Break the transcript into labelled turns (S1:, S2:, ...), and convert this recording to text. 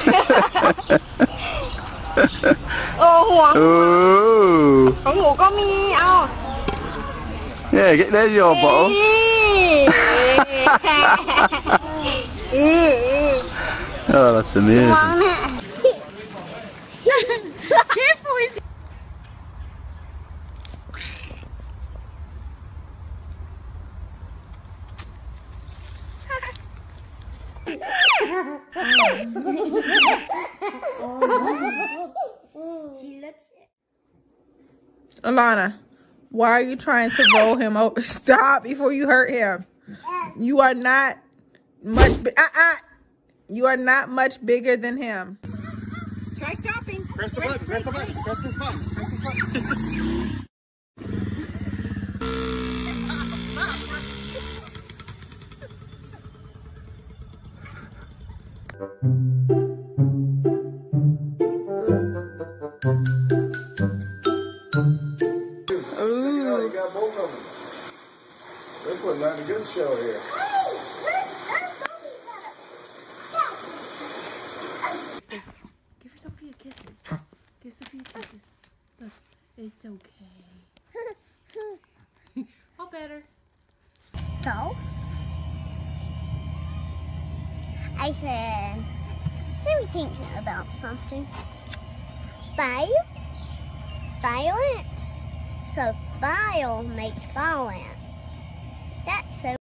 S1: โอ้ห่วง
S2: Ooh.
S1: ของหนูก็มี เอา
S2: Yeah, get there's your bottle. Oh, that's amazing.
S1: วางเนี่ย
S3: Alana, why are you trying to roll him over? Stop before you hurt him. You are not much. You are not much bigger than him. Try stopping.
S4: Press the button. Press the button. Press this button. Press this button. You got both of them. They're putting on a good show here.
S5: Give her Sophia kisses. Give Sophia kisses. Look, it's okay. All better.
S1: So, I said, let me think about something. Violence. So, vile makes violence. That's so